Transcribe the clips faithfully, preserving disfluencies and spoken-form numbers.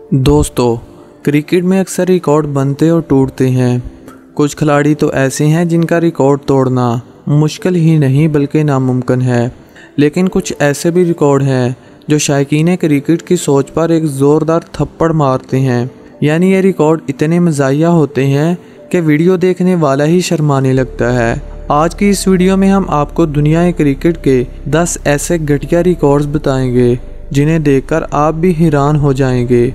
दोस्तों, क्रिकेट में अक्सर रिकॉर्ड बनते और टूटते हैं। कुछ खिलाड़ी तो ऐसे हैं जिनका रिकॉर्ड तोड़ना मुश्किल ही नहीं बल्कि नामुमकिन है, लेकिन कुछ ऐसे भी रिकॉर्ड हैं जो शायकीन क्रिकेट की सोच पर एक ज़ोरदार थप्पड़ मारते हैं। यानी ये रिकॉर्ड इतने मज़ाहिया होते हैं कि वीडियो देखने वाला ही शर्माने लगता है। आज की इस वीडियो में हम आपको दुनिया क्रिकेट के दस ऐसे घटिया रिकॉर्ड्स बताएंगे जिन्हें देखकर आप भी हैरान हो जाएंगे।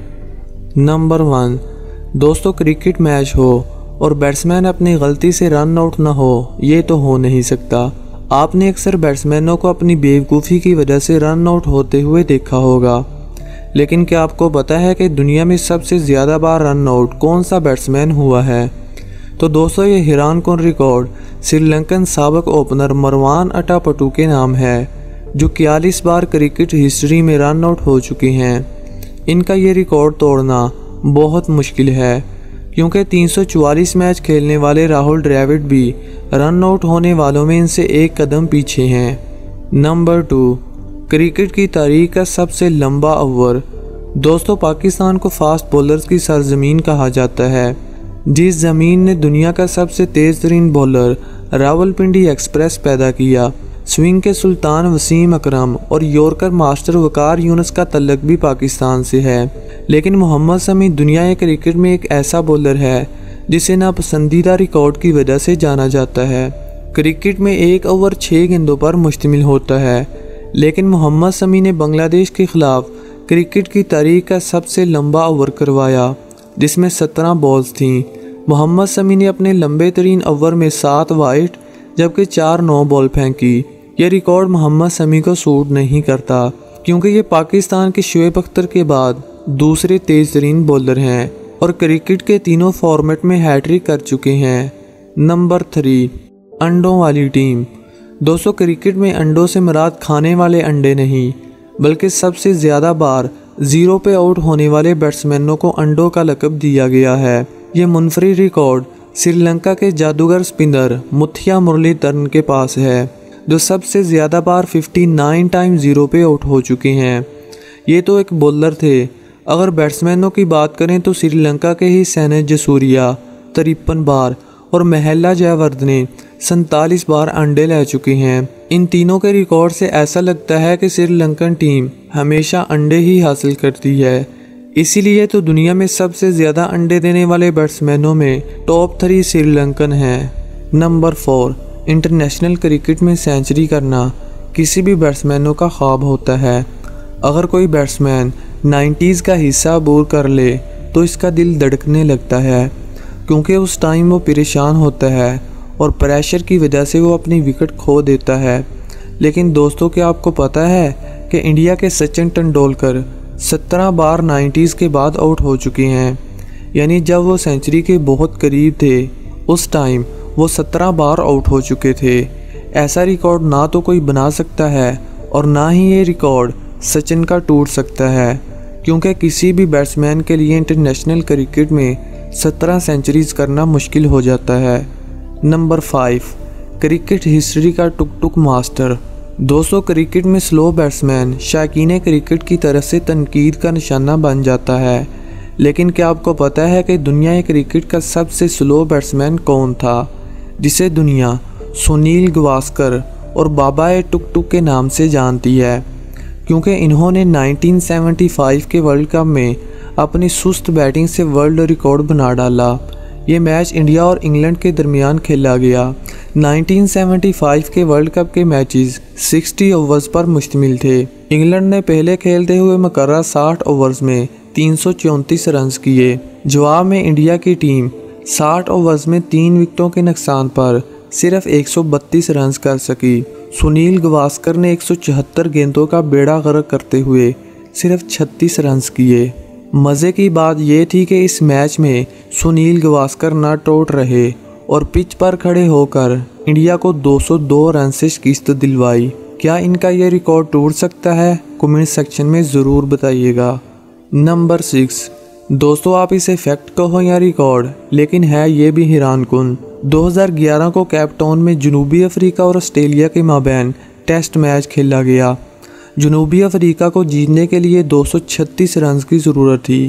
Number one. दोस्तों, क्रिकेट मैच हो और बैट्समैन अपनी गलती से रन आउट ना हो, ये तो हो नहीं सकता। आपने अक्सर बैट्समैनों को अपनी बेवकूफ़ी की वजह से रन आउट होते हुए देखा होगा, लेकिन क्या आपको पता है कि दुनिया में सबसे ज़्यादा बार रन आउट कौन सा बैट्समैन हुआ है? तो दोस्तों, ये हैरान कुन रिकॉर्ड श्रीलंकन साबिक ओपनर मरवान अटापटू के नाम है, जो इक्यालीस बार क्रिकेट हिस्ट्री में रन आउट हो चुके हैं। इनका ये रिकॉर्ड तोड़ना बहुत मुश्किल है, क्योंकि तीन सौ चौवालीस मैच खेलने वाले राहुल द्रविड़ भी रन आउट होने वालों में इनसे एक कदम पीछे हैं। Number two. क्रिकेट की तारीख का सबसे लंबा ओवर। दोस्तों, पाकिस्तान को फास्ट बॉलर्स की सरजमीन कहा जाता है। जिस ज़मीन ने दुनिया का सबसे तेज़ तरीन बॉलर रावलपिंडी एक्सप्रेस पैदा किया। स्विंग के सुल्तान वसीम अकरम और यॉर्कर मास्टर वकार यूनुस का तल्लक भी पाकिस्तान से है, लेकिन मोहम्मद शमी दुनिया क्रिकेट में एक ऐसा बॉलर है जिसे नापसंदीदा रिकॉर्ड की वजह से जाना जाता है। क्रिकेट में एक ओवर छः गेंदों पर मुश्तमिल होता है, लेकिन मोहम्मद शमी ने बांग्लादेश के खिलाफ क्रिकेट की तारीख का सबसे लंबा ओवर करवाया, जिसमें सत्रह बॉल्स थीं। मोहम्मद शमी ने अपने लंबे तरीन ओवर में सात वाइड जबकि चार नो बॉल फेंकी। यह रिकॉर्ड मोहम्मद शमी को सूट नहीं करता, क्योंकि ये पाकिस्तान के शुएब अख्तर के बाद दूसरे तेज तरीन बॉलर हैं और क्रिकेट के तीनों फॉर्मेट में हैट्रिक कर चुके हैं। Number three. अंडों वाली टीम। दोस्तों, क्रिकेट में अंडों से मुराद खाने वाले अंडे नहीं, बल्कि सबसे ज़्यादा बार ज़ीरो पे आउट होने वाले बैट्समैनों को अंडों का लक़ब दिया गया है। ये मुनफरिद रिकॉर्ड श्रीलंका के जादूगर स्पिनर मुथिया मुरलीधरन के पास है, जो सबसे ज़्यादा बार उनसठ टाइम ज़ीरो पे आउट हो चुके हैं। ये तो एक बॉलर थे। अगर बैट्समैनों की बात करें तो श्रीलंका के ही सैनेज जसूरिया तिरपन बार और महला जयवर्धने सैंतालीस बार अंडे ले चुके हैं। इन तीनों के रिकॉर्ड से ऐसा लगता है कि श्रीलंकन टीम हमेशा अंडे ही हासिल करती है। इसीलिए तो दुनिया में सबसे ज़्यादा अंडे देने वाले बैट्समैनों में टॉप थ्री श्रीलंकन हैं। Number four. इंटरनेशनल क्रिकेट में सेंचुरी करना किसी भी बैट्समैनों का ख्वाब होता है। अगर कोई बैट्समैन नाइन्टीज़ का हिस्सा अबूर कर ले तो इसका दिल धड़कने लगता है, क्योंकि उस टाइम वो परेशान होता है और प्रेशर की वजह से वो अपनी विकेट खो देता है। लेकिन दोस्तों, क्या आपको पता है कि इंडिया के सचिन तेंदुलकर सत्रह बार नाइन्टीज़ के बाद आउट हो चुके हैं। यानी जब वो सेंचुरी के बहुत करीब थे, उस टाइम वो सत्रह बार आउट हो चुके थे। ऐसा रिकॉर्ड ना तो कोई बना सकता है और ना ही ये रिकॉर्ड सचिन का टूट सकता है, क्योंकि किसी भी बैट्समैन के लिए इंटरनेशनल क्रिकेट में सत्रह सेंचुरीज करना मुश्किल हो जाता है। Number five. क्रिकेट हिस्ट्री का टुक टुक मास्टर। दोस्तों, क्रिकेट में स्लो बैट्समैन शायकीन क्रिकेट की तरफ से तनकीद का निशाना बन जाता है, लेकिन क्या आपको पता है कि दुनिया क्रिकेट का सबसे स्लो बैट्समैन कौन था, जिसे दुनिया सुनील गावस्कर और बाबाए टुक टुक के नाम से जानती है, क्योंकि इन्होंने उन्नीस सौ पचहत्तर के वर्ल्ड कप में अपनी सुस्त बैटिंग से वर्ल्ड रिकॉर्ड बना डाला। ये मैच इंडिया और इंग्लैंड के दरमियान खेला गया। उन्नीस सौ पचहत्तर के वर्ल्ड कप के मैचेस साठ ओवर्स पर मुश्तमिल थे। इंग्लैंड ने पहले खेलते हुए मुकर्रर साठ ओवर्स में तीन सौ चौंतीस रन किए। जवाब में इंडिया की टीम साठ ओवर्स में तीन विकेटों के नुकसान पर सिर्फ एक सौ बत्तीस रन कर सकी। सुनील गावस्कर ने एक सौ चौहत्तर गेंदों का बेड़ा गर्क करते हुए सिर्फ छत्तीस रन किए। मज़े की बात यह थी कि इस मैच में सुनील गावस्कर न टूट रहे और पिच पर खड़े होकर इंडिया को दो सौ दो रन से शिकस्त दिलवाई। क्या इनका यह रिकॉर्ड टूट सकता है? कमेंट सेक्शन में ज़रूर बताइएगा। Number six. दोस्तों, आप इसे फैक्ट कहो या रिकॉर्ड, लेकिन है ये भी हैरान कुन। दो हज़ार ग्यारह को केप टाउन में जनूबी अफ्रीका और ऑस्ट्रेलिया के माबैन टेस्ट मैच खेला गया। जनूबी अफ्रीका को जीतने के लिए दो सौ छत्तीस रन की ज़रूरत थी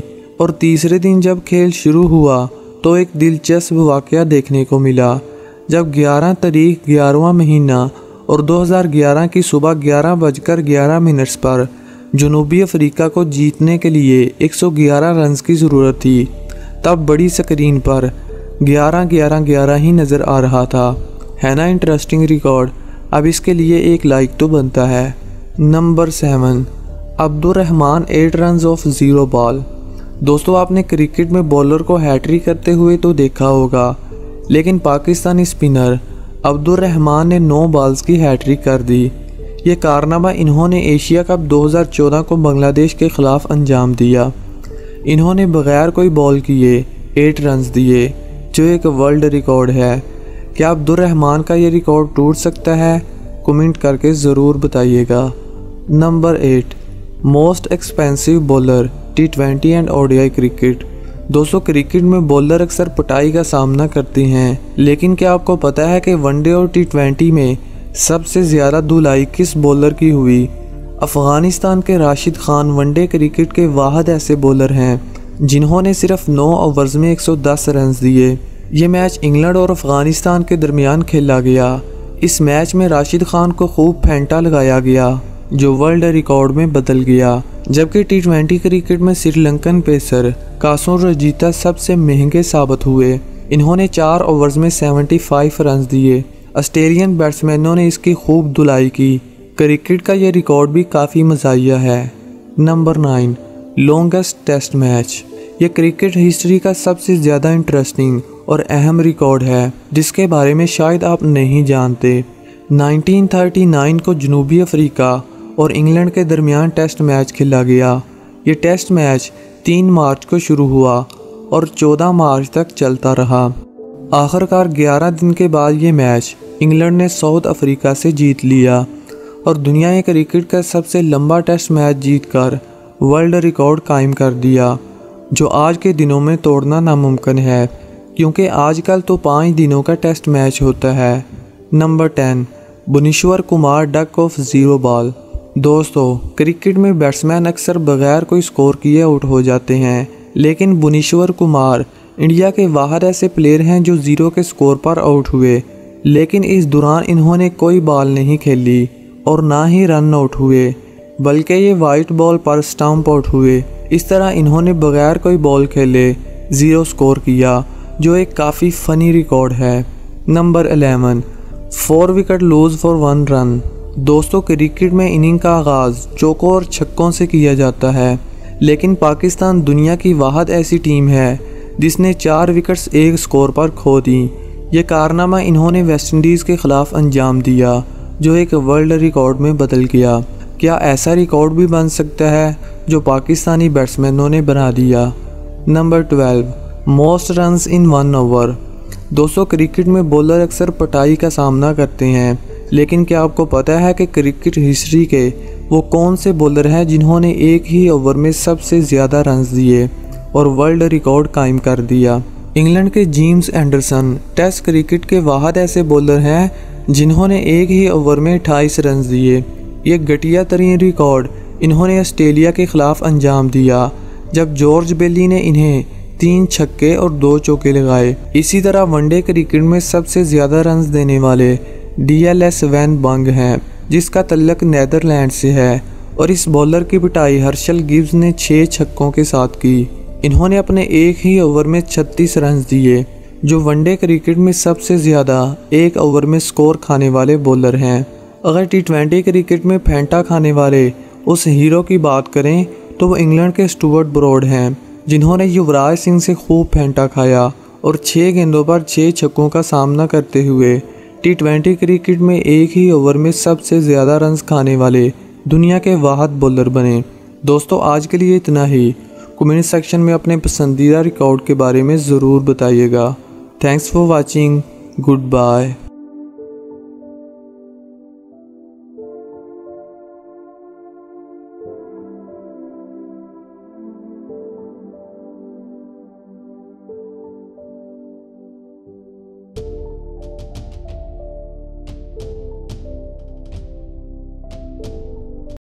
और तीसरे दिन जब खेल शुरू हुआ तो एक दिलचस्प वाक़या देखने को मिला। जब ग्यारह तारीख ग्यारहवां महीना और दो हज़ार ग्यारह की सुबह ग्यारह बजकर ग्यारह मिनट्स पर जनूबी अफ्रीका को जीतने के लिए एक सौ ग्यारह रन्स की ज़रूरत थी, तब बड़ी स्क्रीन पर ग्यारह ग्यारह ग्यारह ही नज़र आ रहा था। है ना इंटरेस्टिंग रिकॉर्ड। अब इसके लिए एक लाइक तो बनता है। Number seven, Abdur Rehman eight runs off zero ball. दोस्तों, आपने क्रिकेट में बॉलर को हैट्रिक करते हुए तो देखा होगा, लेकिन पाकिस्तानी स्पिनर अब्दुर्रहमान ने नौ बॉल्स की हैट्रिक कर दी। ये कारनामा इन्होंने एशिया कप दो हज़ार चौदह को बांग्लादेश के ख़िलाफ़ अंजाम दिया। इन्होंने बग़ैर कोई बॉल किए एट रन्स दिए, जो एक वर्ल्ड रिकॉर्ड है। क्या अब्दुर्रहमान का ये रिकॉर्ड टूट सकता है? कमेंट करके ज़रूर बताइएगा। Number eight, most expensive bowler T twenty and ODI cricket. दोस्तों, क्रिकेट में बॉलर अक्सर पिटाई का सामना करते हैं, लेकिन क्या आपको पता है कि वनडे और टी ट्वेंटी में सबसे ज़्यादा धुलाई किस बॉलर की हुई? अफ़गानिस्तान के राशिद खान वनडे क्रिकेट के वाहिद ऐसे बॉलर हैं जिन्होंने सिर्फ नौ ओवर्स में एक सौ दस रन दिए। ये मैच इंग्लैंड और अफ़गानिस्तान के दरमियान खेला गया। इस मैच में राशिद खान को खूब फेंटा लगाया गया, जो वर्ल्ड रिकॉर्ड में बदल गया। जबकि टी ट्वेंटी क्रिकेट में श्रीलंकन पेसर कासो रजीता सबसे महंगे साबित हुए। इन्होंने चार ओवर्स में पचहत्तर रन दिए। ऑस्ट्रेलियन बैट्समैनों ने इसकी खूब धुलाई की। क्रिकेट का ये रिकॉर्ड भी काफ़ी मज़ाहिया है। Number nine, longest test match. ये क्रिकेट हिस्ट्री का सबसे ज़्यादा इंटरेस्टिंग और अहम रिकॉर्ड है, जिसके बारे में शायद आप नहीं जानते। उन्नीस सौ उनतालीस को जनूबी अफ्रीका और इंग्लैंड के दरमियान टेस्ट मैच खेला गया। ये टेस्ट मैच तीन मार्च को शुरू हुआ और चौदह मार्च तक चलता रहा। आखिरकार ग्यारह दिन के बाद ये मैच इंग्लैंड ने साउथ अफ्रीका से जीत लिया और दुनिया में क्रिकेट का सबसे लंबा टेस्ट मैच जीतकर वर्ल्ड रिकॉर्ड कायम कर दिया, जो आज के दिनों में तोड़ना नामुमकिन है, क्योंकि आजकल तो पाँच दिनों का टेस्ट मैच होता है। Number ten, Bhuvneshwar Kumar duck off zero ball. दोस्तों, क्रिकेट में बैट्समैन अक्सर बगैर कोई स्कोर किए आउट हो जाते हैं, लेकिन भुवनेश्वर कुमार इंडिया के वाहिद ऐसे प्लेयर हैं जो ज़ीरो के स्कोर पर आउट हुए, लेकिन इस दौरान इन्होंने कोई बॉल नहीं खेली और ना ही रन आउट हुए, बल्कि ये वाइट बॉल पर स्टंप आउट हुए। इस तरह इन्होंने बगैर कोई बॉल खेले ज़ीरो स्कोर किया, जो एक काफ़ी फ़नी रिकॉर्ड है। Number eleven, four wicket lose for one run. दोस्तों, क्रिकेट में इनिंग का आगाज़ चौकों और छक्कों से किया जाता है, लेकिन पाकिस्तान दुनिया की वाहिद ऐसी टीम है जिसने चार विकेट्स एक स्कोर पर खो दी। ये कारनामा इन्होंने वेस्टइंडीज़ के ख़िलाफ़ अंजाम दिया, जो एक वर्ल्ड रिकॉर्ड में बदल गया। क्या ऐसा रिकॉर्ड भी बन सकता है जो पाकिस्तानी बैट्समैनों ने बना दिया? Number twelve, most runs in one over. दोस्तों, क्रिकेट में बॉलर अक्सर पिटाई का सामना करते हैं, लेकिन क्या आपको पता है कि क्रिकेट हिस्ट्री के वो कौन से बॉलर हैं जिन्होंने एक ही ओवर में सबसे ज़्यादा रन्स दिए और वर्ल्ड रिकॉर्ड कायम कर दिया? इंग्लैंड के जेम्स एंडरसन टेस्ट क्रिकेट के वाहिद ऐसे बॉलर हैं जिन्होंने एक ही ओवर में अट्ठाईस रन दिए। ये घटिया तरीन रिकॉर्ड इन्होंने ऑस्ट्रेलिया के ख़िलाफ़ अंजाम दिया, जब जॉर्ज बेली ने इन्हें तीन छक्के और दो चौके लगाए। इसी तरह वनडे क्रिकेट में सबसे ज़्यादा रन्स देने वाले डी एल एस वैन बंग हैं, जिसका तल्लक नीदरलैंड से है, और इस बॉलर की पिटाई हर्शल गिब्स ने छः छक्कों के साथ की। इन्होंने अपने एक ही ओवर में छत्तीस रन दिए, जो वनडे क्रिकेट में सबसे ज़्यादा एक ओवर में स्कोर खाने वाले बॉलर हैं। अगर टी ट्वेंटी क्रिकेट में फेंटा खाने वाले उस हीरो की बात करें तो वो इंग्लैंड के स्टुअर्ट ब्रॉड हैं, जिन्होंने युवराज सिंह से खूब फेंटा खाया और छः गेंदों पर छः छक्कों का सामना करते हुए टी ट्वेंटी क्रिकेट में एक ही ओवर में सबसे ज़्यादा रन खाने वाले दुनिया के वाहिद बॉलर बने। दोस्तों, आज के लिए इतना ही। कमेंट सेक्शन में अपने पसंदीदा रिकॉर्ड के बारे में ज़रूर बताइएगा। Thanks for watching. Good bye.